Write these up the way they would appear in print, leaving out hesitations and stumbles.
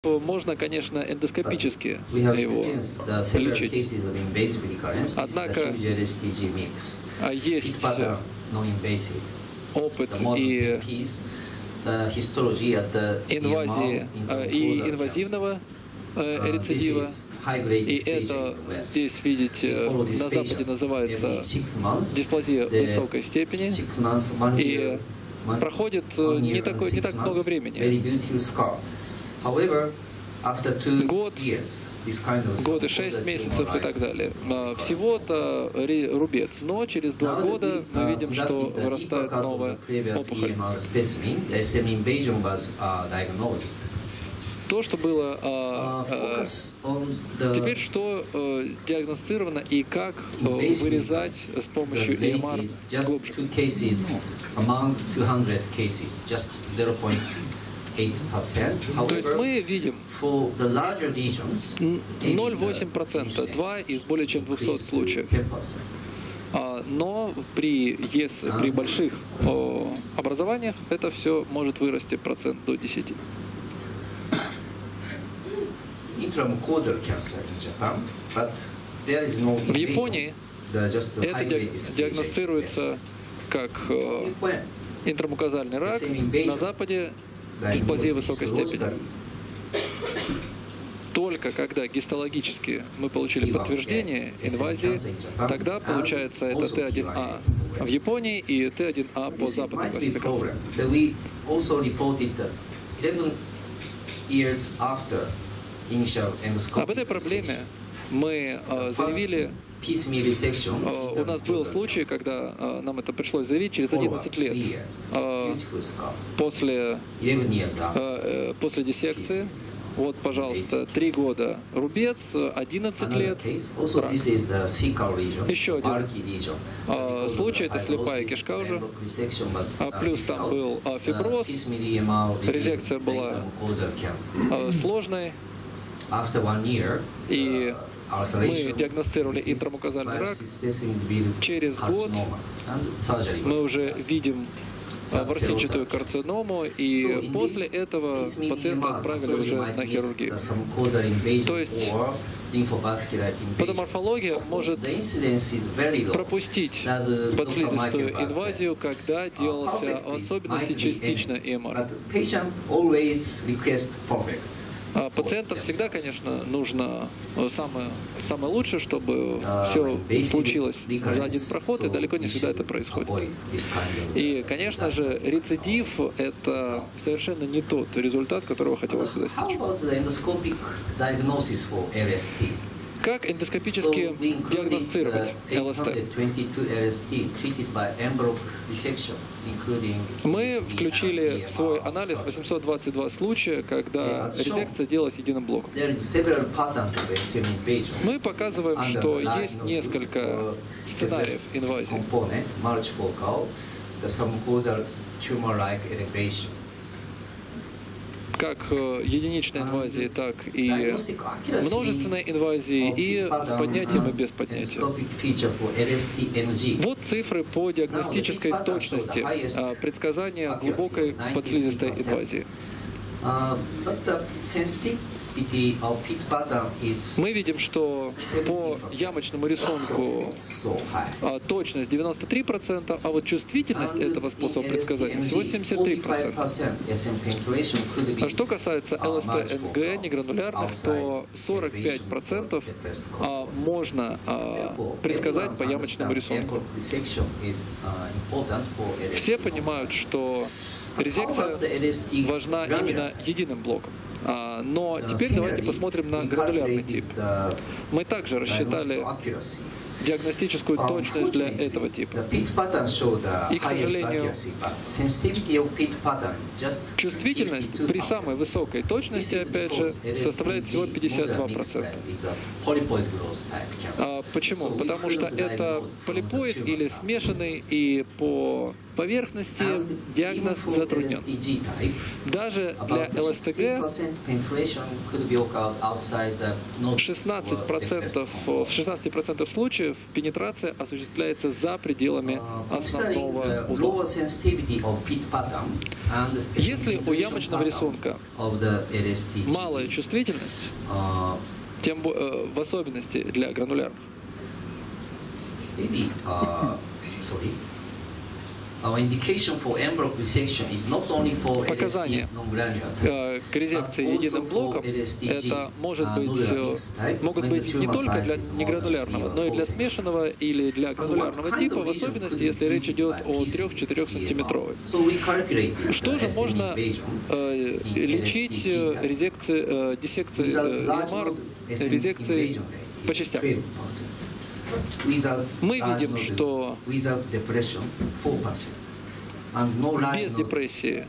можно, конечно, эндоскопически его лечить. Однако есть опыт и инвазии и инвазивного рецидива. И это здесь, видите, на Западе называется дисплазия высокой степени. И проходит не так много времени. Год и 6 месяцев и так далее. Всего-то рубец. Но через 2 года мы видим, что вырастает новая опухоль. То, что было теперь, что диагностировано и как вырезать с помощью EMR глубже. То есть мы видим 0,8%, 2 из более чем 200 случаев. Но при больших образованиях это все может вырасти процент до 10. В Японии это диагностируется как интрамукозальный рак, на Западе дисплазия высокой степени. Только когда гистологически мы получили подтверждение инвазии, тогда получается это Т1А в Японии и Т1А по западной классификации. Об этой проблеме мы заявили. У нас был случай, когда нам это пришлось заявить через 11 лет после диссекции. Вот, пожалуйста, 3 года рубец, 11 лет рак. Еще один случай, это слепая кишка уже. Плюс там был фиброз, резекция была сложной. И мы диагностировали интрамукозальный рак. Через год мы уже видим ворсинчатую карциному, и после этого пациента отправили уже на хирургию. То есть патоморфология может пропустить подслизистую инвазию, самое делался в особенности частично EMR. Пациентам всегда, конечно, нужно самое лучшее, чтобы все случилось за один проход, и далеко не всегда это происходит. И, конечно же, рецидив – это совершенно не тот результат, которого хотелось бы достичь. Как эндоскопически диагностировать ЛСТ? Мы включили в свой анализ 822 случая, когда резекция делалась единым блоком. Мы показываем, что есть несколько сценариев инвазии. Как единичной инвазии, так и множественной инвазии, и с поднятием и без поднятия. Вот цифры по диагностической точности предсказания глубокой подслизистой инвазии. Мы видим, что по ямочному рисунку точность 93%, а вот чувствительность этого способа предсказания всего 73%. А что касается ЛСТ-НГ негранулярных, то 45% можно предсказать по ямочному рисунку. Все понимают, что резекция важна именно единым блоком. Но теперь давайте посмотрим на гранулярный тип. Мы также рассчитали диагностическую точность для этого типа. И, к сожалению, чувствительность при самой высокой точности, опять же, составляет всего 52%. Почему? Потому что это полипоид или смешанный, и по поверхности диагноз затруднен. Даже для ЛСТГ в 16% случаев пенетрация осуществляется за пределами основного узла. Если у ямочного рисунка малая чувствительность, в особенности для гранулярных, показания к резекции единым блоком это могут быть не только для негранулярного, но и для смешанного или для гранулярного типа, в особенности, если речь идет о 3-4 сантиметровой. Что же можно лечить диссекцией EMR, резекцией по частям? Мы видим, что без депрессии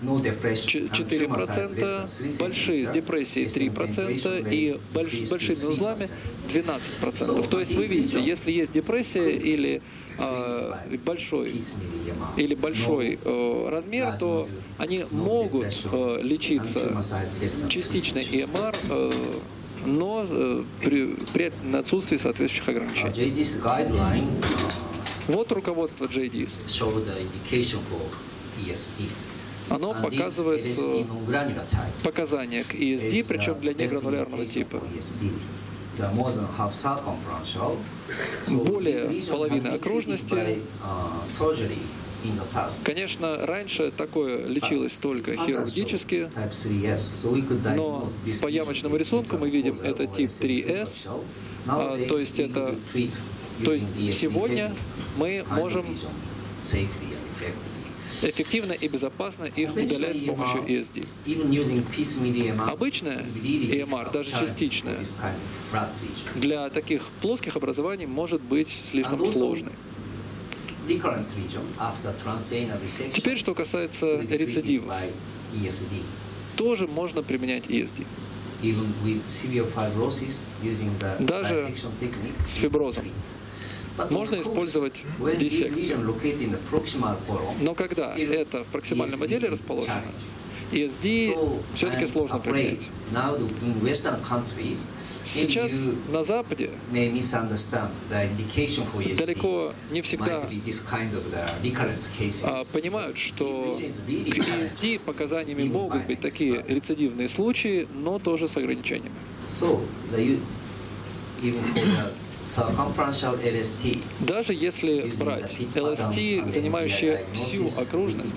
4%, большие с депрессией 3% и большими узлами 12%. То есть вы видите, если есть депрессия или большой размер, то они могут лечиться частично EMR, но при отсутствии соответствующих ограничений. Вот руководство JDS. Оно показывает показания к ESD, причем для негранулярного типа. Более половины окружности. Конечно, раньше такое лечилось только хирургически, но по ямочному рисунку мы видим это тип 3S, то есть сегодня мы можем эффективно и безопасно их удалять с помощью ESD. Обычная EMR, даже частичная, для таких плоских образований может быть слишком сложной. Теперь, что касается рецидивов, тоже можно применять ESD. Даже с фиброзом можно использовать диссекцию. Но когда это в проксимальном отделе расположено, ESD все-таки сложно применять. Сейчас на Западе далеко не всегда понимают, что к ESD показаниями могут быть такие рецидивные случаи, но тоже с ограничениями. Даже если брать LST, занимающие всю окружность,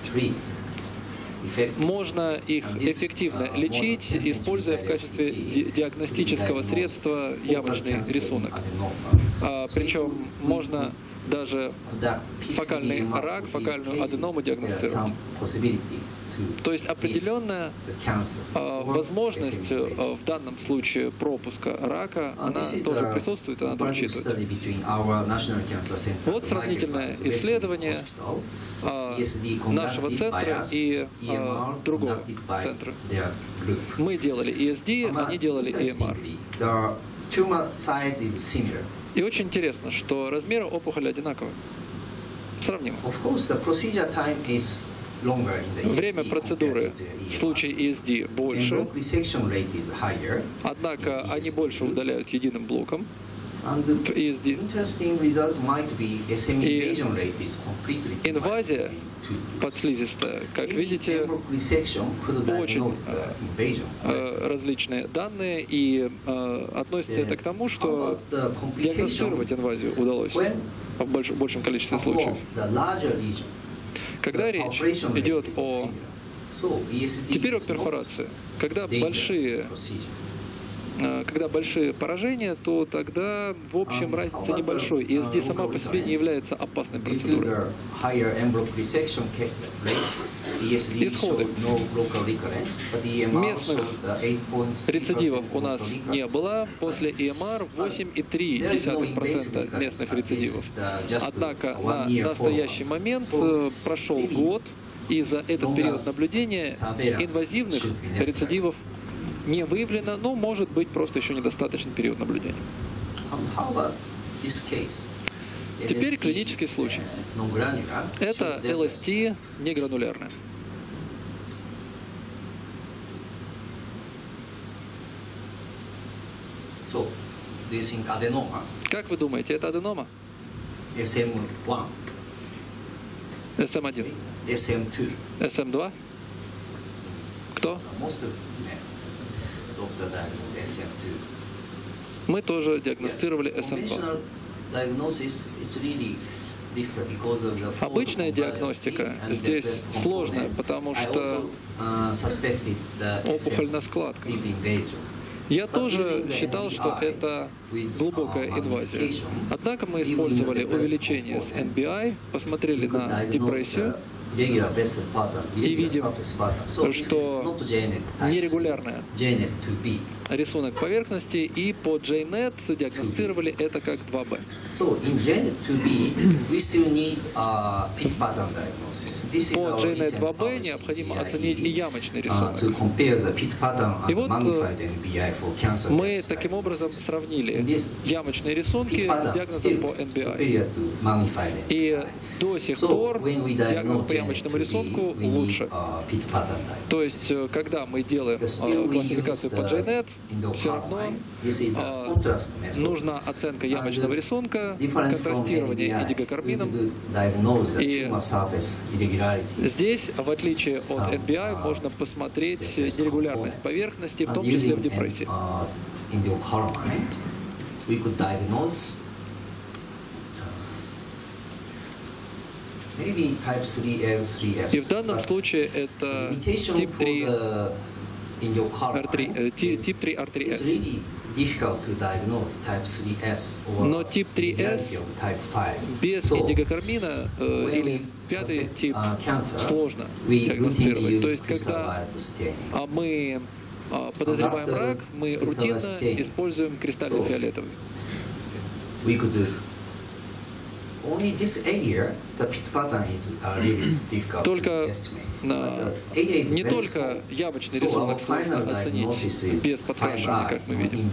можно их эффективно лечить, используя в качестве диагностического средства ямочный рисунок. Причем можно даже фокальный рак, фокальную аденому диагностировать. То есть определенная возможность в данном случае пропуска рака, она тоже присутствует, она надо учитывать. Вот сравнительное исследование нашего центра и другого центра. Мы делали ESD, они делали EMR. И очень интересно, что размеры опухоли одинаковые. Сравним. Время процедуры в случае ESD больше, однако они больше удаляют единым блоком в ESD. И инвазия подслизистая, как видите, очень различные данные, и относится это к тому, что диагностировать инвазию удалось в большем количестве случаев. Когда речь идет о теперь о перфорации, когда большие поражения, то тогда в общем разница небольшой. ESD сама по себе не является опасной процедурой. Исходы. Местных рецидивов у нас не было. После EMR 8,3% местных рецидивов. Однако на настоящий момент прошел год, и за этот период наблюдения инвазивных рецидивов не выявлено, но может быть просто еще недостаточный период наблюдения. Теперь клинический случай. Это LST негранулярная. So, do you think adenoma? Как вы думаете, это аденома? SM1. SM1. SM2. SM2? Кто? Most of doctor diagnosed SM2. Мы тоже диагностировали SM2. Conventional diagnosis is really difficult because of the Обычная диагностика здесь сложная, потому что опухоль на складках. Я тоже считал, что это глубокая инвазия. Однако мы использовали увеличение с NBI, посмотрели на депрессию и видим, что нерегулярная рисунок поверхности, и по JNET диагностировали это как 2B. По JNET 2B необходимо оценить и ямочный рисунок. И вот мы таким образом сравнили ямочные рисунки с диагнозом по NBI. И до сих пор диагноз по ямочному рисунку лучше. То есть, когда мы делаем классификацию по JNET, все равно нужна оценка ямочного рисунка, контрастирование идигокармином. И здесь, в отличие от NBI, можно посмотреть нерегулярность поверхности, в том числе в депрессии. И в данном случае это тип 3 R3S. Но тип 3S без идигокармина или пятый тип сложно диагностировать. То есть, когда мы подозреваем рак, мы рутинно используем кристально-фиолетовый. Только не только ямочный рисунок сложно оценить без подкрашивания, как мы видим.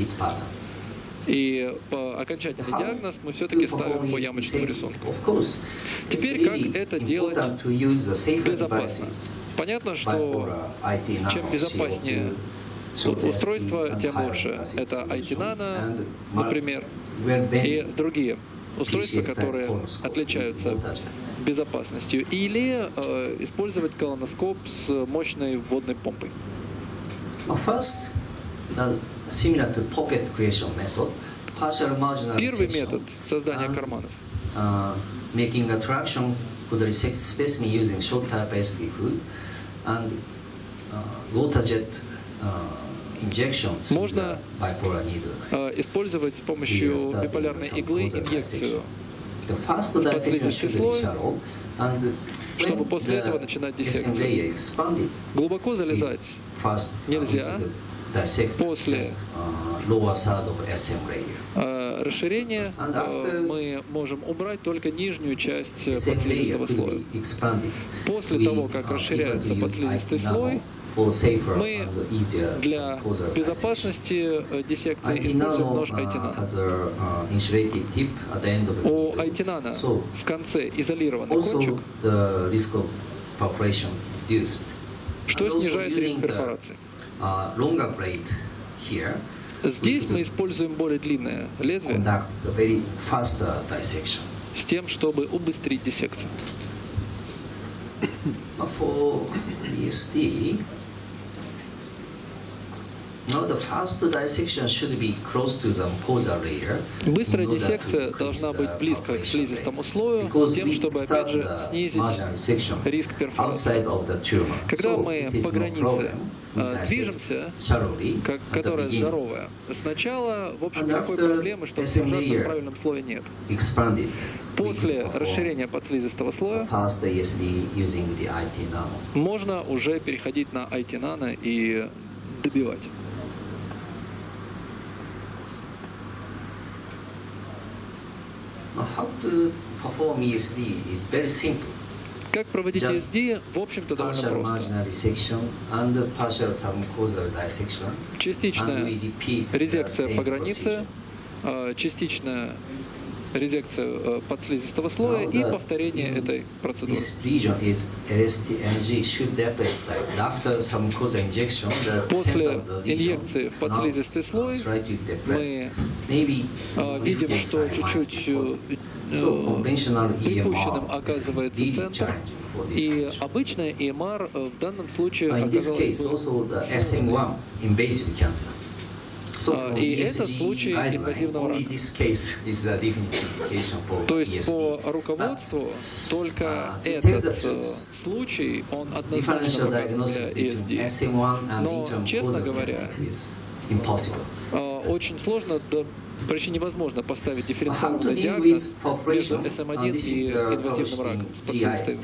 И по окончательный диагноз мы все-таки ставим по ямочному рисунку. Теперь, как это делать безопасно? Понятно, что чем безопаснее устройство, тем лучше. Это IT Nano, например, и другие устройства, которые отличаются безопасностью. Или использовать колоноскоп с мощной вводной помпой. Первый метод создания карманов. Можно использовать с помощью биполярной иглы инъекцию под слизистый слой, чтобы после этого начинать диссекцию. Глубоко залезать нельзя. После расширения мы можем убрать только нижнюю часть подслизистого слоя. После того, как расширяется подслизистый слой, мы для безопасности диссекции используем нож IT Nano. У IT Nano в конце изолированный кончик, что снижает риск перфорации. Здесь мы используем более длинное лезвие с тем, чтобы убыстрить диссекцию. Быстрая диссекция должна быть близко к слизистому слою, с тем, чтобы, опять же, снизить риск перфорации. Когда мы по границе движемся, которая здоровая, сначала, в общем, никакой проблемы, чтобы держаться в правильном слое, нет. После расширения подслизистого слоя можно уже переходить на IT Nano и добивать. Как проводить ESD, в общем-то, довольно просто. Частичная резекция по границе, частичная резекцию подслизистого слоя и повторение этой процедуры. После инъекции в подслизистый слой мы видим, что чуть-чуть припущенным оказывается центр, и обычная ЭМР в данном случае оказалась и это случай инвазивного рака. То есть по руководству только этот случай, он однозначно показан для ESD. Но, честно говоря, очень сложно, да, почти невозможно поставить дифференциальный диагноз между SM1 и инвазивным раком с подслизистой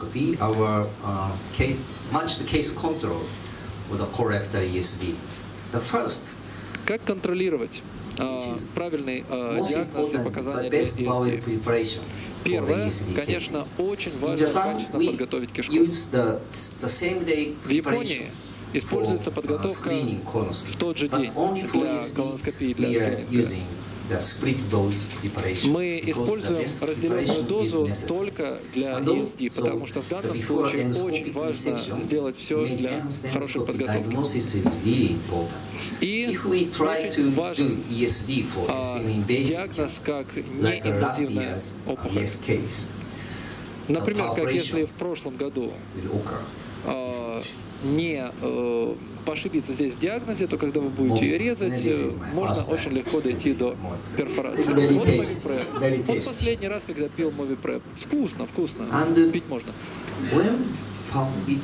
инвазией. Как контролировать правильный диагноз и показания для ESD? Первое, конечно, очень важно качественно подготовить кишку. В Японии используется подготовка в тот же день для колоноскопии, для скрининга. Мы используем разделенную дозу только для ESD, потому что в данном случае очень важно сделать все для хорошей подготовки. И очень важен диагноз как неинвазивная опухоль. Например, как если в прошлом году не ошибиться здесь в диагнозе, то когда вы будете ее резать, можно очень легко дойти до перфорации. Вот Movipre. Вот последний раз, когда пил Movipre. Вкусно, вкусно. Пить можно. И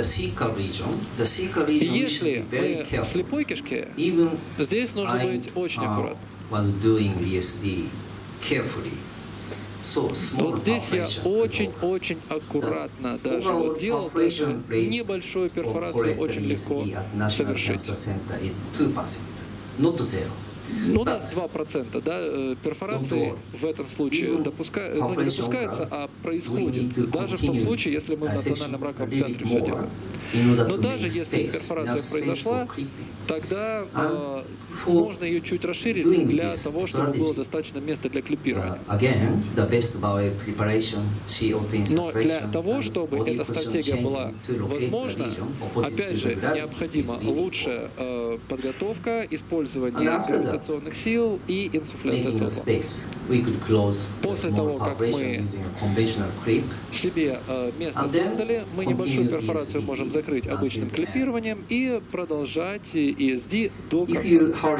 если мы в слепой кишке, здесь нужно быть очень аккуратным. Вот здесь я очень-очень аккуратно даже вот делал, даже небольшую перфорацию очень легко совершить. Ну, у нас 2%, да, перфорации в этом случае не допускается, а происходит. Даже в том случае, если мы в национальном раковом центре все делаем. Но даже если перфорация произошла, тогда можно ее чуть расширить для того, чтобы было достаточно места для клипирования. Но для того, чтобы эта стратегия была возможна, опять же, необходима лучшая подготовка, использование гравитационных сил и инсуфляция цепла. После того, как мы себе место создали, мы небольшую перфорацию можем закрыть обычным клипированием и продолжать ESD до конца.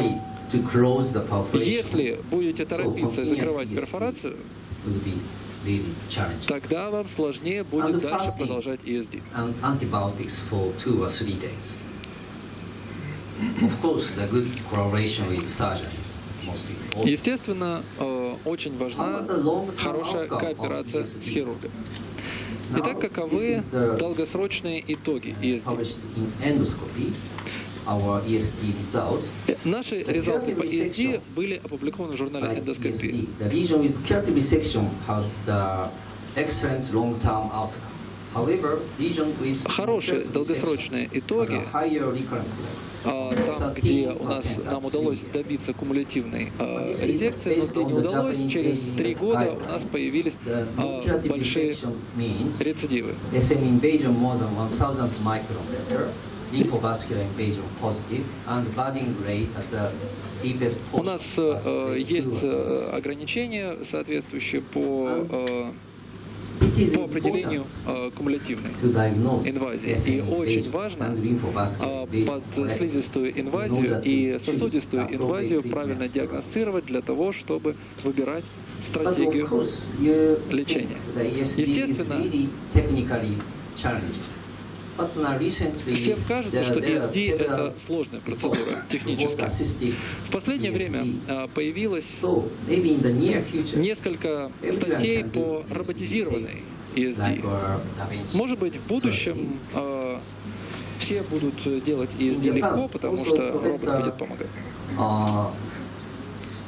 Если будете торопиться и закрывать перфорацию, тогда вам сложнее будет дальше продолжать ESD. Естественно, очень важна хорошая кооперация с хирургом. Итак, каковы долгосрочные итоги ESD? Наши результаты по ESD были опубликованы в журнале эндоскопии. Хорошие долгосрочные итоги, там, где нам удалось добиться кумулятивной резекции, но где не удалось, через 3 года у нас появились большие рецидивы. У нас есть ограничения, соответствующие по определению кумулятивной инвазии. И очень важно подслизистую инвазию и сосудистую инвазию правильно диагностировать для того, чтобы выбирать стратегию лечения. Естественно, всем кажется, что ESD – это сложная процедура технически. В последнее время появилось несколько статей по роботизированной ESD. Может быть, в будущем все будут делать ESD легко, потому что робот будет помогать.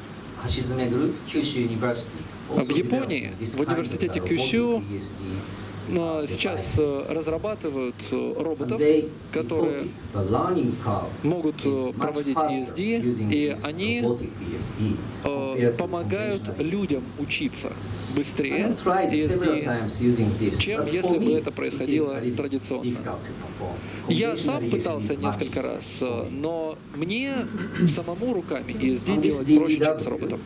В Японии, в университете Кюсю, сейчас разрабатывают роботов, которые могут проводить ESD, и они помогают людям учиться быстрее ESD, чем если бы это происходило традиционно. Я сам пытался несколько раз, но мне самому руками ESD делать проще, чем с роботом.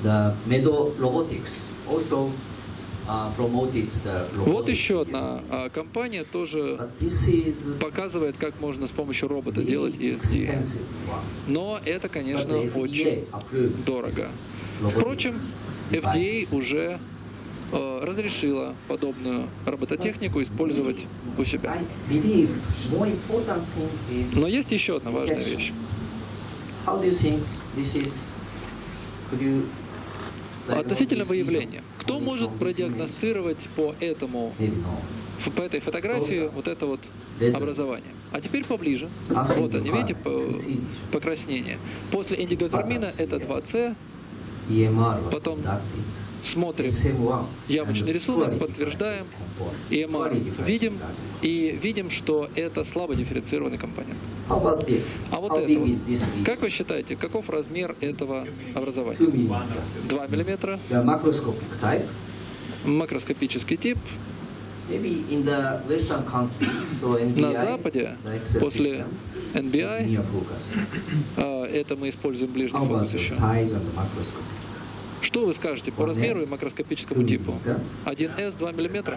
Вот еще одна компания тоже показывает, как можно с помощью робота делать ESD. Но это, конечно, очень дорого. Впрочем, FDA уже разрешила подобную робототехнику использовать у себя. Но есть еще одна важная вещь. Относительно выявления. Кто может продиагностировать по этой фотографии вот это вот образование? А теперь поближе. Вот они, видите, покраснение. После индиготермина это 2C. Потом смотрим явочный рисунок, подтверждаем, EMR видим, и видим, что это слабо дифференцированный компонент. А вот это вот. Как вы считаете, каков размер этого образования? 2 мм. Макроскопический тип. На Западе, после NBI, это мы используем ближний фокус еще. Что вы скажете по размеру и макроскопическому типу? 1S, 2 мм?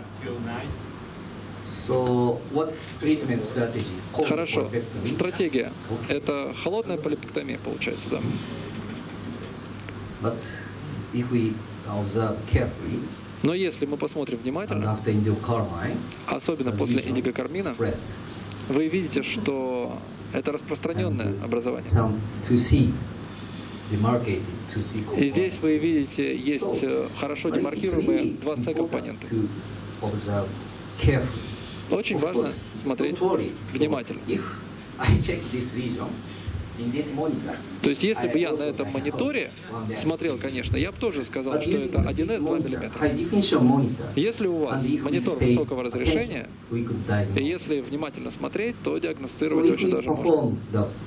Хорошо. Стратегия. Это холодная полипектомия, получается, да? Но если мы посмотрим внимательно, особенно после индигокармина, вы видите, что это распространенное образование. И здесь вы видите, есть хорошо демаркируемые 2C компоненты. Очень важно смотреть внимательно. То есть, если бы я на этом мониторе смотрел, конечно, я бы тоже сказал, что это 1S 2 мм. Если у вас монитор высокого разрешения, и если внимательно смотреть, то диагностировать очень даже можно.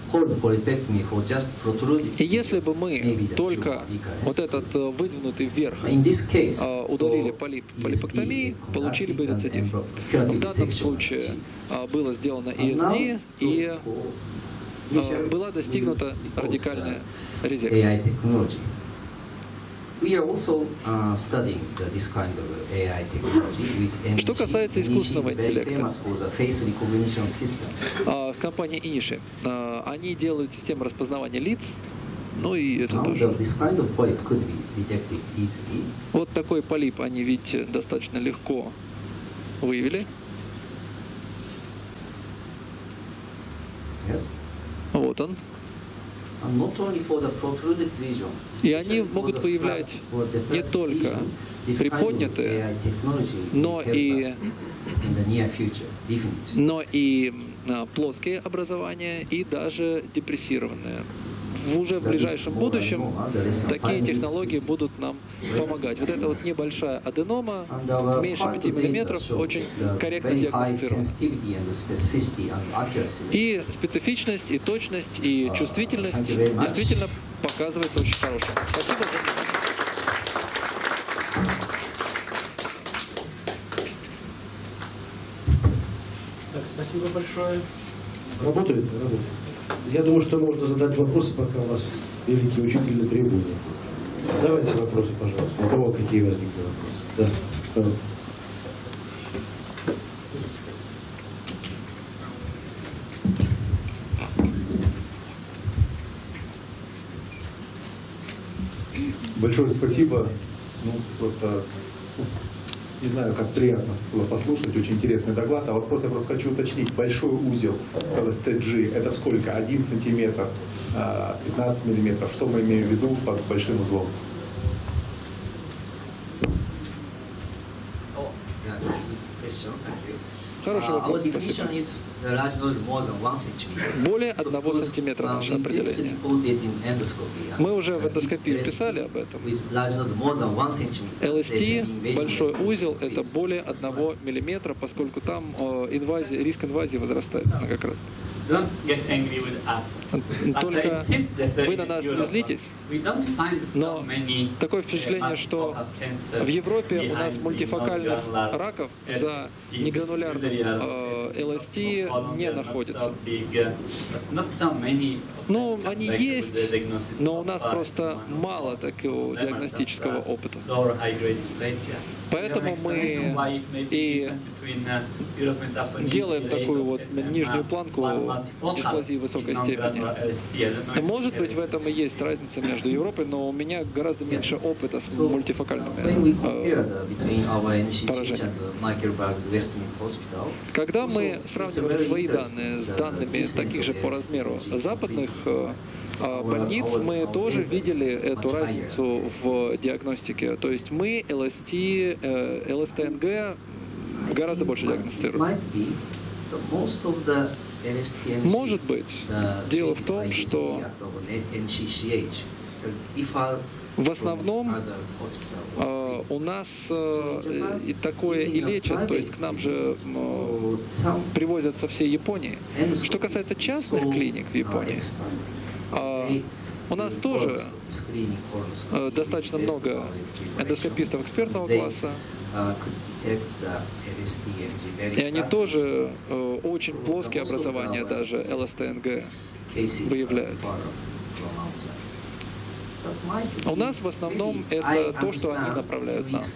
И если бы мы только вот этот выдвинутый вверх удалили полипектомией, получили бы рецидив. В данном случае было сделано ESD, и была достигнута радикальная резекция. Что касается искусственного интеллекта, в компании Inishi они делают систему распознавания лиц, ну и это тоже. Вот такой полип они, видите, достаточно легко выявили. Вот он. И они могут выявлять не только приподнятые, но и плоские образования, и даже депрессированные. Уже в ближайшем будущем такие технологии будут нам помогать. Вот эта вот небольшая аденома, меньше 5 мм, очень корректно диагностирована. И специфичность, и точность, и чувствительность действительно показывается очень хорошая. Спасибо за внимание. Так, спасибо большое. Работает? Работает. Я думаю, что можно задать вопросы, пока у вас великий учитель на трибуне. Давайте вопросы, пожалуйста. У кого какие возникли вопросы? Да, пожалуйста. Большое спасибо. Ну, просто не знаю, как приятно было послушать, очень интересный доклад. А вопрос я просто хочу уточнить. Большой узел LSTG это сколько? 1 сантиметр, 15 миллиметров. Что мы имеем в виду под большим узлом? Хороший вопрос, спасибо. Более 1 сантиметра наше определение. Мы уже в эндоскопии писали об этом. LST, большой узел, это более 1 миллиметра, поскольку там риск инвазии возрастает многократно. Только вы на нас не злитесь, но такое впечатление, что в Европе у нас мультифокальных раков за негранулярным LST не находится. Ну, они есть, но у нас просто мало такого диагностического опыта. Поэтому мы и делаем такую вот нижнюю планку дисплазии высокой степени. Может быть, в этом и есть разница между Европой, но у меня гораздо меньше опыта с мультифокальными поражениями. Когда мы сравнивали свои данные с данными таких же по размеру западных больниц, мы тоже видели эту разницу в диагностике. То есть мы ЛСТНГ гораздо больше диагностируем. Может быть, дело в том, что в основном у нас и такое и лечат, то есть к нам же привозят со всей Японии. Что касается частных клиник в Японии, у нас тоже достаточно много эндоскопистов экспертного класса, и они тоже очень плоские образования, даже ЛСТНГ, выявляют. У нас в основном это то, что они направляют нам.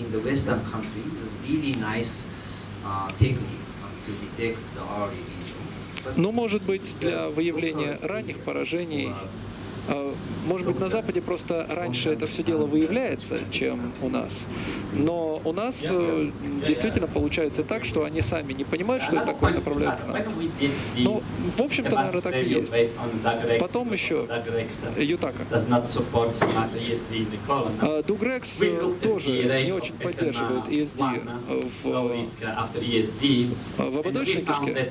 Но, может быть, для выявления ранних поражений, может быть, на Западе просто раньше это все дело выявляется, чем у нас. Но у нас действительно получается так, что они сами не понимают, что это такое, направляют к нам. Ну, в общем-то, наверное, так и есть. Потом еще Ютака. Дугрекс тоже не очень поддерживает ESD в ободочной кишке.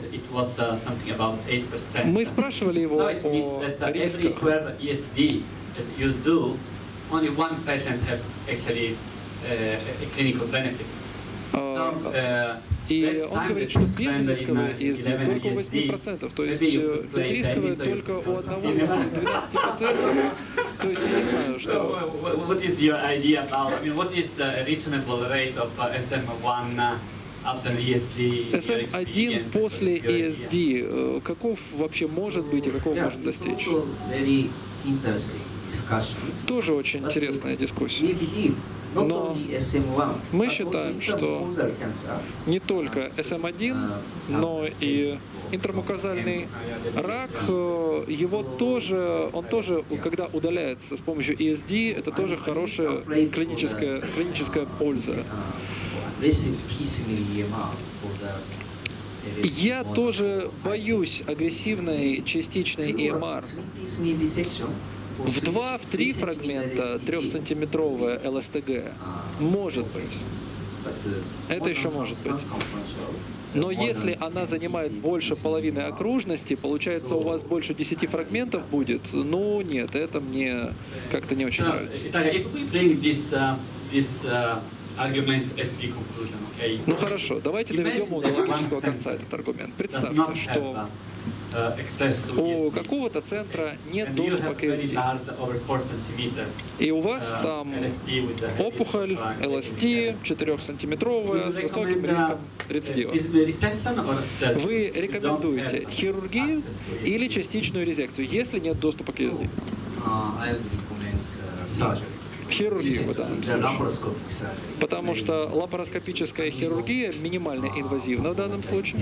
Мы спрашивали его о рисках. ESD that you do, only one patient have actually a clinical benefit. И он говорит, что безрисковые ESD только у 8%, то есть безрисковые только у 1 из 12 пациентов. То есть я не знаю, что... What is your idea about, I mean, what is a reasonable rate of SM1 after ESD? SM1 после ESD, каков вообще может быть и какого можно достичь? Тоже очень интересная дискуссия. Но мы считаем, что не только SM1, но и интрамукозальный рак, он тоже, когда удаляется с помощью ESD, это тоже хорошая клиническая польза. Я тоже боюсь агрессивной частичной EMR. В 2-3 фрагмента 3-сантиметровая ЛСТГ может быть. Это еще может быть. Но если она занимает больше половины окружности, получается, у вас больше 10 фрагментов будет. Ну нет, это мне как-то не очень нравится. Ну хорошо, давайте доведем его до логического конца, этот аргумент. Представьте, что у какого-то центра нет доступа к ESD. И у вас там опухоль, LST, 4-сантиметровая, с высоким риском рецидива. Вы рекомендуете хирургию или частичную резекцию, если нет доступа к ESD? Хирургию в данном случае. Потому что лапароскопическая хирургия минимально инвазивна в данном случае.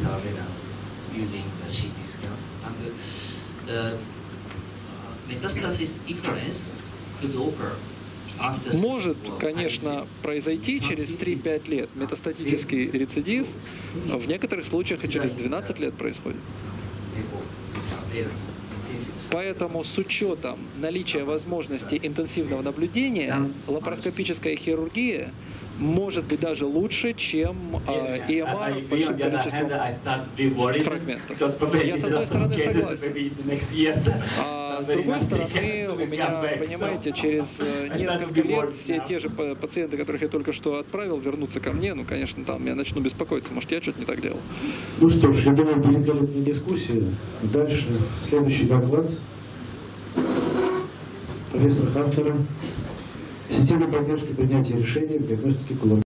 Может, конечно, произойти через 3-5 лет метастатический рецидив, в некоторых случаях и через 12 лет происходит. Поэтому с учетом наличия возможности интенсивного наблюдения, лапароскопическая хирургия может быть даже лучше, чем ЭМР с большим количеством фрагментов. Я с одной стороны согласен. А с другой стороны, у меня, понимаете, через несколько лет все те же пациенты, которых я только что отправил, вернутся ко мне. Ну, конечно, там я начну беспокоиться, может, я что-то не так делал. Ну что ж, я думаю, великолепная дискуссия. Дальше следующий доклад профессора Хантера. Система поддержки принятия решений в диагностике колонии.